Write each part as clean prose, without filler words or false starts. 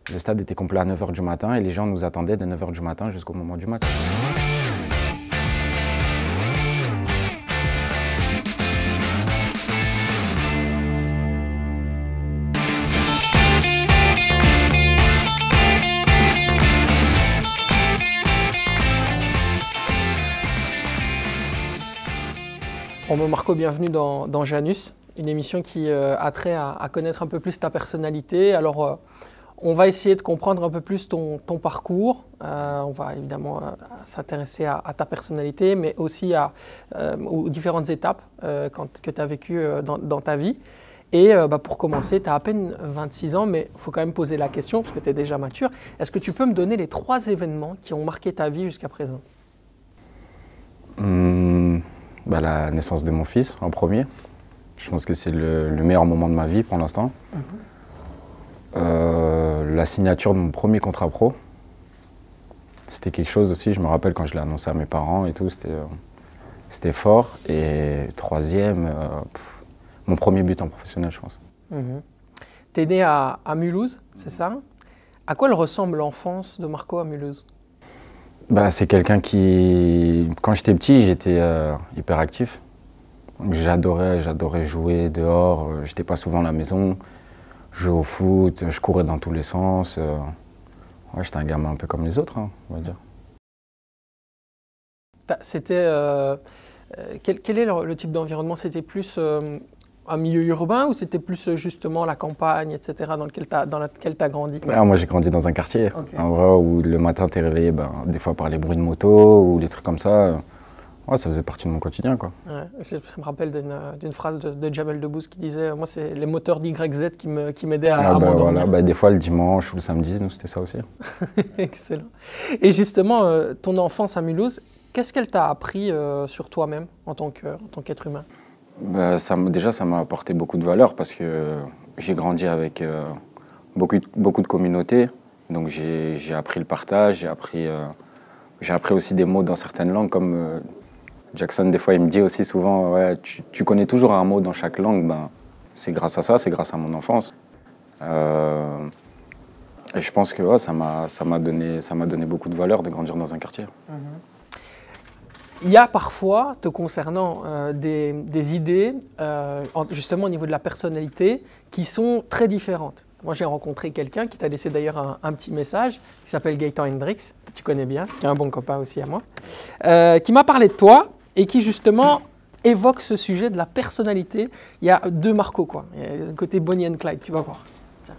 Le stade était complet à 9 h du matin et les gens nous attendaient de 9 h du matin jusqu'au moment du match. Bon, Marco, bienvenue dans Janus, une émission qui a trait à connaître un peu plus ta personnalité. Alors, on va essayer de comprendre un peu plus ton parcours. On va évidemment s'intéresser à ta personnalité, mais aussi aux différentes étapes que tu as vécues dans ta vie. Et pour commencer, tu as à peine 26 ans, mais il faut quand même poser la question, parce que tu es déjà mature. Est-ce que tu peux me donner les 3 événements qui ont marqué ta vie jusqu'à présent? La naissance de mon fils en premier. Je pense que c'est le meilleur moment de ma vie pour l'instant. La signature de mon premier contrat pro. C'était quelque chose aussi, je me rappelle quand je l'ai annoncé à mes parents et tout, c'était fort. Et troisième, mon premier but en professionnel, je pense. Tu es né à Mulhouse, c'est ça? À quoi elle ressemble l'enfance de Marco à Mulhouse? C'est quelqu'un qui, quand j'étais petit, j'étais hyper actif. J'adorais jouer dehors, j'étais pas souvent à la maison. Je jouais au foot, je courais dans tous les sens. Ouais, j'étais un gamin un peu comme les autres, hein, on va dire. C'était, quel est le type d'environnement? C'était plus un milieu urbain ou c'était plus justement la campagne, etc., dans lequel tu as grandi? Moi, j'ai grandi dans un quartier, Okay. en vrai, où le matin, tu es réveillé des fois par les bruits de moto ou les trucs comme ça. Ouais, ça faisait partie de mon quotidien, quoi. Ouais, je me rappelle d'une phrase de Jamel Debbouze qui disait « Moi, c'est les moteurs d'YZ qui m'aidaient à m'endormir. » Des fois, le dimanche ou le samedi, nous, c'était ça aussi. Excellent. Et justement, ton enfance à Mulhouse, qu'est-ce qu'elle t'a appris sur toi-même en tant qu'être humain? Déjà, ça m'a apporté beaucoup de valeur parce que j'ai grandi avec beaucoup de communautés. Donc, j'ai appris le partage, j'ai appris aussi des mots dans certaines langues. Comme Jackson, des fois, il me dit aussi souvent ouais, tu connais toujours un mot dans chaque langue. C'est grâce à ça, c'est grâce à mon enfance. Et je pense que ouais, ça m'a donné beaucoup de valeur de grandir dans un quartier. Il y a parfois, te concernant, des idées, justement au niveau de la personnalité, qui sont très différentes. Moi, j'ai rencontré quelqu'un qui t'a laissé d'ailleurs un petit message, qui s'appelle Gaëtan Hendrix, que tu connais bien, qui est un bon copain aussi à moi, qui m'a parlé de toi et qui justement évoque ce sujet de la personnalité. Il y a 2 Marco, quoi. Il y a le côté Bonnie and Clyde, tu vas voir. Tiens.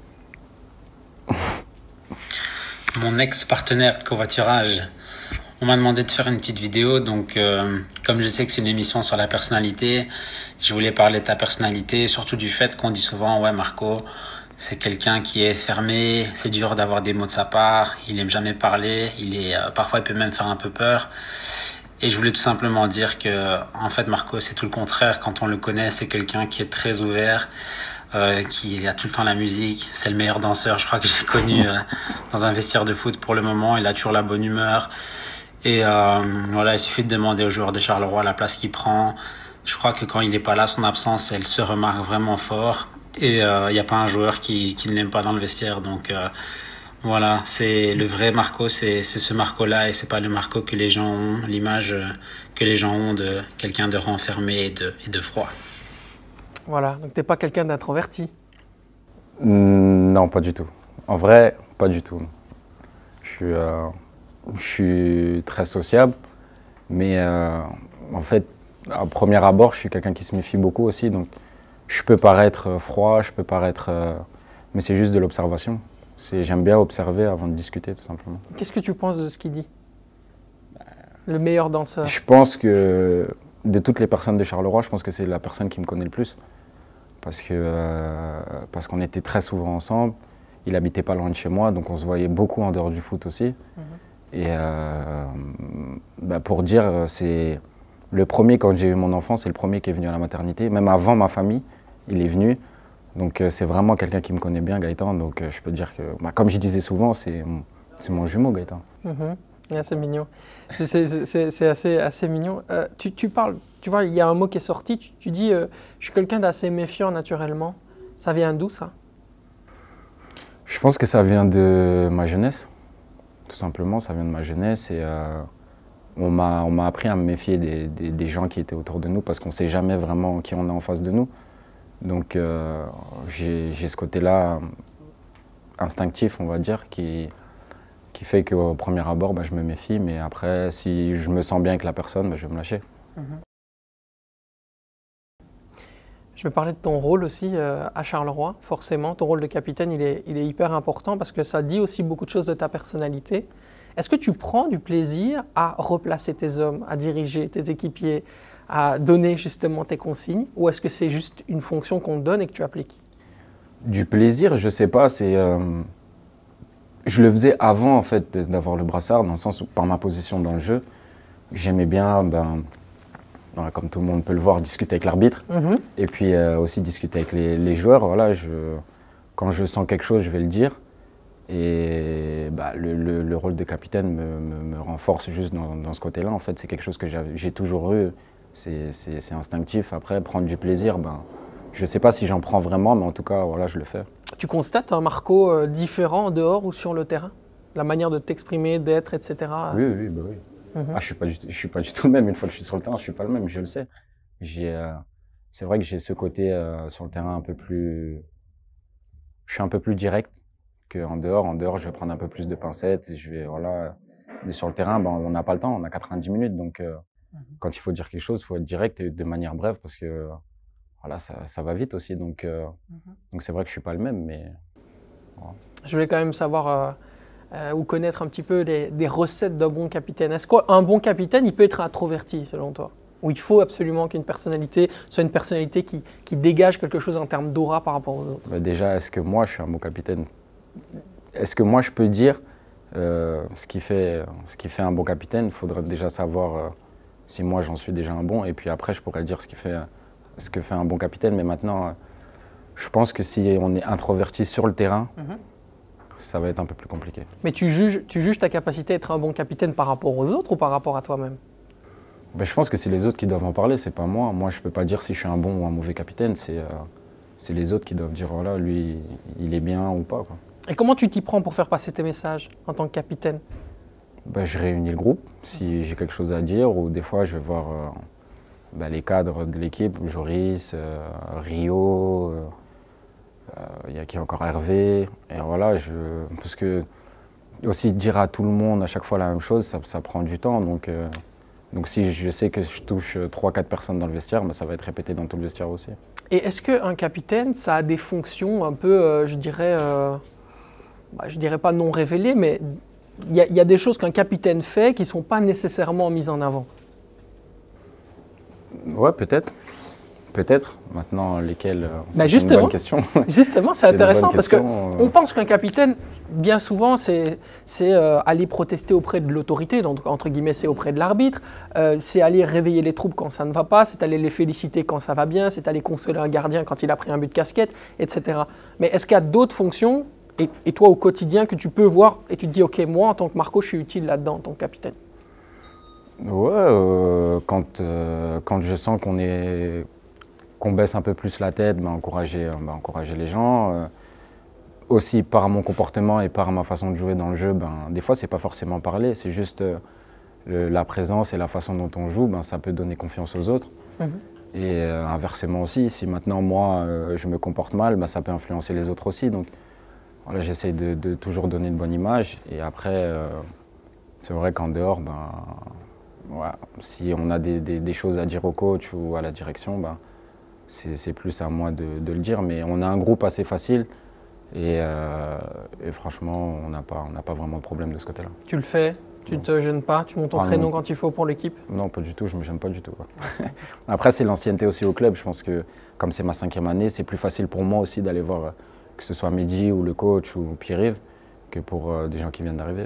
Mon ex-partenaire de covoiturage, on m'a demandé de faire une petite vidéo, donc comme je sais que c'est une émission sur la personnalité, je voulais parler de ta personnalité, surtout du fait qu'on dit souvent « Ouais, Marco, c'est quelqu'un qui est fermé, c'est dur d'avoir des mots de sa part, il aime jamais parler, parfois il peut même faire un peu peur. » Et je voulais tout simplement dire que, en fait, Marco, c'est tout le contraire. Quand on le connaît, c'est quelqu'un qui est très ouvert, qui a tout le temps la musique. C'est le meilleur danseur, je crois, que j'ai connu dans un vestiaire de foot pour le moment. Il a toujours la bonne humeur. Et voilà, il suffit de demander aux joueurs de Charleroi la place qu'il prend. Je crois que quand il n'est pas là, son absence, elle se remarque vraiment fort. Et il n'y a pas un joueur qui ne l'aime pas dans le vestiaire. Donc voilà, c'est le vrai Marco, c'est ce Marco-là. Et c'est pas le Marco que les gens ont, l'image que les gens ont de quelqu'un de renfermé et de froid. Voilà, donc t'es pas quelqu'un d'introverti? Non, pas du tout. En vrai, pas du tout. Je suis très sociable, mais en fait, à premier abord, je suis quelqu'un qui se méfie beaucoup aussi. Donc, je peux paraître froid, je peux paraître... mais c'est juste de l'observation. J'aime bien observer avant de discuter, tout simplement. Qu'est-ce que tu penses de ce qu'il dit? Le meilleur danseur? Je pense que, de toutes les personnes de Charleroi, je pense que c'est la personne qui me connaît le plus. Parce qu'on était très souvent ensemble. Il habitait pas loin de chez moi, donc on se voyait beaucoup en dehors du foot aussi. Et pour dire, c'est le premier, quand j'ai eu mon enfant, c'est le premier qui est venu à la maternité. Même avant ma famille, il est venu. Donc c'est vraiment quelqu'un qui me connaît bien, Gaëtan. Donc je peux dire que, comme je disais souvent, c'est mon jumeau, Gaëtan. C'est mignon. C'est assez mignon. Tu parles, tu vois, il y a un mot qui est sorti, tu dis je suis quelqu'un d'assez méfiant naturellement. Ça vient d'où ça? Je pense que ça vient de ma jeunesse, tout simplement, ça vient de ma jeunesse et on m'a appris à me méfier des gens qui étaient autour de nous parce qu'on ne sait jamais vraiment qui on a en face de nous. Donc j'ai ce côté-là instinctif, on va dire, qui fait qu'au premier abord, je me méfie, mais après, si je me sens bien avec la personne, je vais me lâcher. Je vais parler de ton rôle aussi à Charleroi, forcément. Ton rôle de capitaine, il est hyper important parce que ça dit aussi beaucoup de choses de ta personnalité. Est-ce que tu prends du plaisir à replacer tes hommes, à diriger tes équipiers, à donner justement tes consignes, ou est-ce que c'est juste une fonction qu'on te donne et que tu appliques? Du plaisir, je sais pas, je le faisais avant en fait d'avoir le brassard, dans le sens où par ma position dans le jeu, j'aimais bien, comme tout le monde peut le voir, discuter avec l'arbitre et puis aussi discuter avec les joueurs. Voilà, quand je sens quelque chose, je vais le dire. Et le rôle de capitaine me renforce juste dans ce côté-là. En fait, c'est quelque chose que j'ai toujours eu. C'est instinctif. Après, prendre du plaisir, je ne sais pas si j'en prends vraiment, mais en tout cas, voilà, je le fais. Tu constates un Marco différent en dehors ou sur le terrain? La manière de t'exprimer, d'être, etc. Oui. Je ne suis pas du tout le même. Une fois que je suis sur le terrain, je ne suis pas le même, je le sais. C'est vrai que j'ai ce côté sur le terrain un peu plus... Je suis un peu plus direct qu'en dehors. En dehors, je vais prendre un peu plus de pincettes. Voilà. Mais sur le terrain, on n'a pas le temps, on a 90 minutes. Donc, quand il faut dire quelque chose, il faut être direct et de manière brève parce que voilà, ça va vite aussi. Donc c'est vrai que je ne suis pas le même. Mais, voilà. Je voulais quand même savoir ou connaître un petit peu des recettes d'un bon capitaine. Est-ce qu'un bon capitaine, il peut être introverti selon toi? Ou il faut absolument qu'une personnalité soit une personnalité qui dégage quelque chose en termes d'aura par rapport aux autres? Déjà, est-ce que moi, je suis un bon capitaine? Est-ce que moi, je peux dire ce qui fait un bon capitaine? Il faudrait déjà savoir si moi, j'en suis déjà un bon. Et puis après, je pourrais dire ce que fait un bon capitaine. Mais maintenant, je pense que si on est introverti sur le terrain, ça va être un peu plus compliqué. Mais tu juges ta capacité à être un bon capitaine par rapport aux autres ou par rapport à toi-même? Je pense que c'est les autres qui doivent en parler, c'est pas moi. Moi, je ne peux pas dire si je suis un bon ou un mauvais capitaine. C'est les autres qui doivent dire, voilà, lui, il est bien ou pas, quoi. Et comment tu t'y prends pour faire passer tes messages en tant que capitaine? Je réunis le groupe si j'ai quelque chose à dire, ou des fois, je vais voir les cadres de l'équipe, Joris, Rio, il y a qui encore Hervé. Et voilà, parce que aussi dire à tout le monde à chaque fois la même chose, ça prend du temps. Donc si je sais que je touche 3-4 personnes dans le vestiaire, ça va être répété dans tout le vestiaire aussi. Et est-ce qu'un capitaine, ça a des fonctions un peu, je dirais pas non révélées, mais il y a des choses qu'un capitaine fait qui ne sont pas nécessairement mises en avant? Ouais, peut-être. Peut-être. Maintenant, lesquels, c'est une bonne question. Justement, c'est intéressant parce qu'on pense qu'un capitaine, bien souvent, c'est aller protester auprès de l'autorité, donc entre guillemets, c'est auprès de l'arbitre, c'est aller réveiller les troupes quand ça ne va pas, c'est aller les féliciter quand ça va bien, c'est aller consoler un gardien quand il a pris un but de casquette, etc. Mais est-ce qu'il y a d'autres fonctions, et toi au quotidien, que tu peux voir et tu te dis, ok, moi en tant que Marco, je suis utile là-dedans en tant que capitaine? Ouais, quand je sens qu'on baisse un peu plus la tête, encourager les gens. Aussi par mon comportement et par ma façon de jouer dans le jeu, des fois c'est pas forcément parler, c'est juste la présence et la façon dont on joue, ça peut donner confiance aux autres. Et inversement aussi, si maintenant moi je me comporte mal, ça peut influencer les autres aussi. Donc voilà, j'essaie de toujours donner une bonne image. Et après, c'est vrai qu'en dehors, voilà, si on a des choses à dire au coach ou à la direction, c'est plus à moi de le dire, mais on a un groupe assez facile et franchement, on n'a pas vraiment de problème de ce côté-là. Tu le fais? Tu ne te gênes pas? Tu montes ton créneau quand il faut pour l'équipe? Non, pas du tout, je ne me gêne pas du tout. Après, c'est l'ancienneté aussi au club. Je pense que comme c'est ma 5e année, c'est plus facile pour moi aussi d'aller voir que ce soit Mehdi ou le coach ou Pierre-Yves que pour des gens qui viennent d'arriver.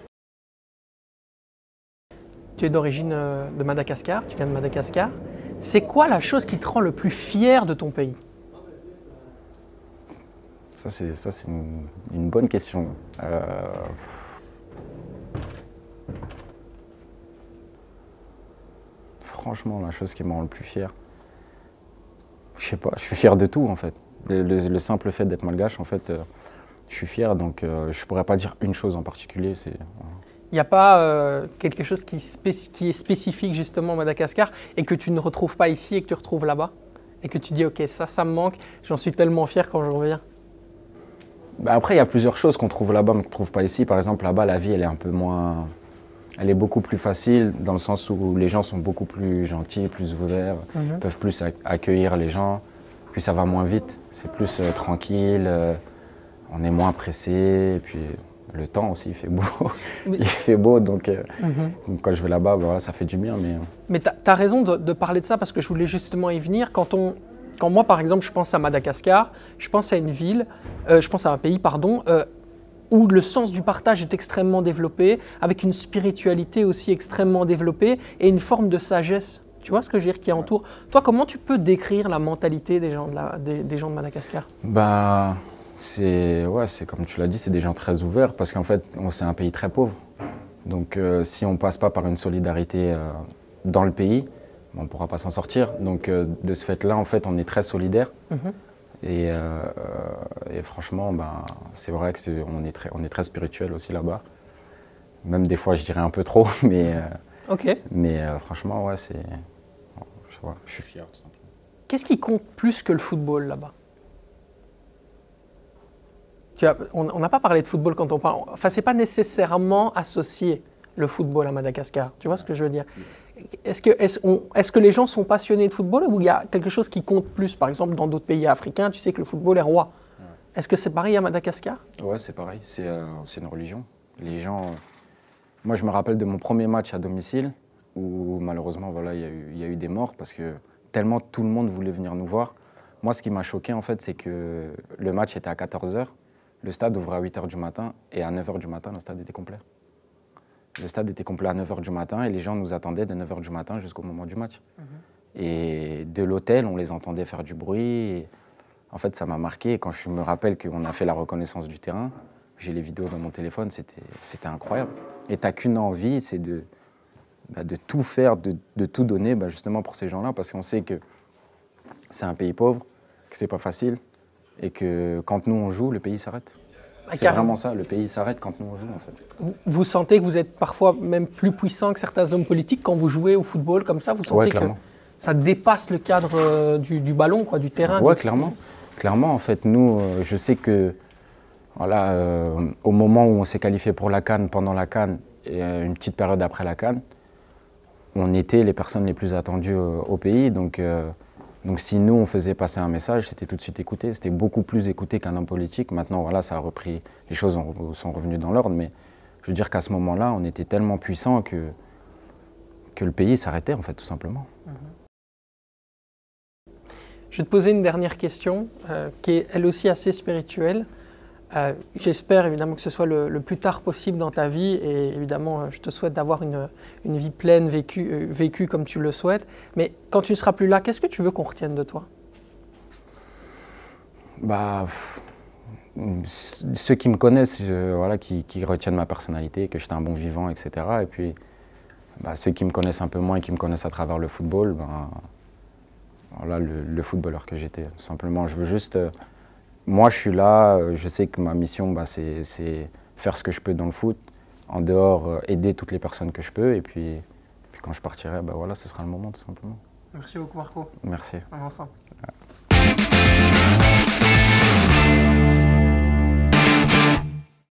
Tu es d'origine de Madagascar, tu viens de Madagascar. C'est quoi la chose qui te rend le plus fier de ton pays? Ça, c'est une bonne question. Franchement, la chose qui me rend le plus fier, je sais pas, je suis fier de tout en fait. Le simple fait d'être malgache, en fait, je suis fier, donc je ne pourrais pas dire une chose en particulier. Il n'y a pas quelque chose qui est spécifique justement à Madagascar et que tu ne retrouves pas ici et que tu retrouves là-bas? Et que tu dis, ok, ça me manque, j'en suis tellement fier quand je reviens. Bah après, il y a plusieurs choses qu'on trouve là-bas mais qu'on ne trouve pas ici. Par exemple, là-bas, la vie, elle est un peu moins... Elle est beaucoup plus facile dans le sens où les gens sont beaucoup plus gentils, plus ouverts, peuvent plus accueillir les gens. Puis ça va moins vite, c'est plus tranquille, on est moins pressé. Et puis le temps aussi, il fait beau. Il fait beau, donc quand je vais là-bas, bah, voilà, ça fait du bien. Mais tu as raison de parler de ça parce que je voulais justement y venir. Quand moi, par exemple, je pense à Madagascar, je pense à une ville, je pense à un pays, pardon, où le sens du partage est extrêmement développé, avec une spiritualité aussi extrêmement développée et une forme de sagesse. Tu vois ce que je veux dire qui entoure. Toi, comment tu peux décrire la mentalité des gens de Madagascar? Bah, c'est comme tu l'as dit, c'est des gens très ouverts parce qu'en fait, c'est un pays très pauvre. Donc, si on ne passe pas par une solidarité dans le pays, on ne pourra pas s'en sortir. Donc, de ce fait-là, en fait, on est très solidaires. Et franchement, ben, c'est vrai qu'on est très spirituel aussi là-bas. Même des fois, je dirais un peu trop, mais, franchement, ouais, je suis fier tout simplement. Qu'est-ce qui compte plus que le football là-bas? On n'a pas parlé de football quand on parle. Enfin, c'est pas nécessairement associé le football à Madagascar. Tu vois ce que je veux dire? Est-ce que les gens sont passionnés de football ou il y a quelque chose qui compte plus? Par exemple, dans d'autres pays africains, tu sais que le football est roi. Ouais. Est-ce que c'est pareil à Madagascar? Ouais, c'est pareil. C'est une religion. Les gens. Moi, je me rappelle de mon premier match à domicile où malheureusement, voilà, il y a eu des morts parce que tellement tout le monde voulait venir nous voir. Moi, ce qui m'a choqué, en fait, c'est que le match était à 14h, le stade ouvrait à 8h du matin et à 9h du matin, le stade était complet. Le stade était complet à 9h du matin et les gens nous attendaient de 9h du matin jusqu'au moment du match. Et de l'hôtel, on les entendait faire du bruit. Et en fait, ça m'a marqué. Quand je me rappelle qu'on a fait la reconnaissance du terrain, j'ai les vidéos dans mon téléphone, c'était incroyable. Et tu n'as qu'une envie, c'est de tout faire, de tout donner justement pour ces gens-là, parce qu'on sait que c'est un pays pauvre, que c'est pas facile, et que quand nous on joue, le pays s'arrête. C'est vraiment ça, le pays s'arrête quand nous on joue en fait. Vous sentez que vous êtes parfois même plus puissant que certains hommes politiques quand vous jouez au football comme ça? Vous sentez que ça dépasse le cadre du ballon, quoi, du terrain? Oui, clairement. Clairement, en fait, nous, je sais que voilà, au moment où on s'est qualifié pour la CAN, pendant la CAN, et une petite période après la CAN, on était les personnes les plus attendues au pays. Donc si nous, on faisait passer un message, c'était tout de suite écouté. C'était beaucoup plus écouté qu'un homme politique. Maintenant, voilà, ça a repris, les choses sont revenues dans l'ordre. Mais je veux dire qu'à ce moment-là, on était tellement puissants que le pays s'arrêtait, en fait, tout simplement. Je vais te poser une dernière question, qui est elle aussi assez spirituelle. J'espère évidemment que ce soit le plus tard possible dans ta vie et évidemment je te souhaite d'avoir une vie pleine, vécue comme tu le souhaites. Mais quand tu ne seras plus là, qu'est-ce que tu veux qu'on retienne de toi? Ceux qui me connaissent, voilà, qui retiennent ma personnalité, que j'étais un bon vivant, etc. Et puis ceux qui me connaissent un peu moins et qui me connaissent à travers le football, voilà, le footballeur que j'étais. Tout simplement, je veux juste... moi, je suis là, je sais que ma mission, c'est faire ce que je peux dans le foot. En dehors, aider toutes les personnes que je peux. Et puis quand je partirai, voilà, ce sera le moment, tout simplement. Merci beaucoup, Marco. Merci. On est ensemble. Ouais.